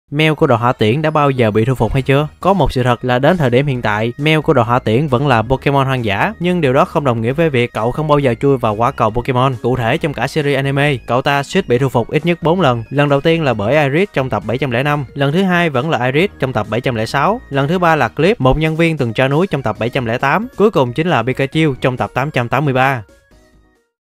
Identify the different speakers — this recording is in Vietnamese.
Speaker 1: Mèo của đội hỏa tiễn đã bao giờ bị thu phục hay chưa? Có một sự thật là đến thời điểm hiện tại, mèo của đội hỏa tiễn vẫn là Pokemon hoang dã, nhưng điều đó không đồng nghĩa với việc cậu không bao giờ chui vào quả cầu Pokemon. Cụ thể trong cả series anime, cậu ta suýt bị thu phục ít nhất 4 lần. Lần đầu tiên là bởi Iris trong tập 705, lần thứ hai vẫn là Iris trong tập 706, lần thứ ba là Cliff, một nhân viên tuần tra núi trong tập 708, cuối cùng chính là Pikachu trong tập 883.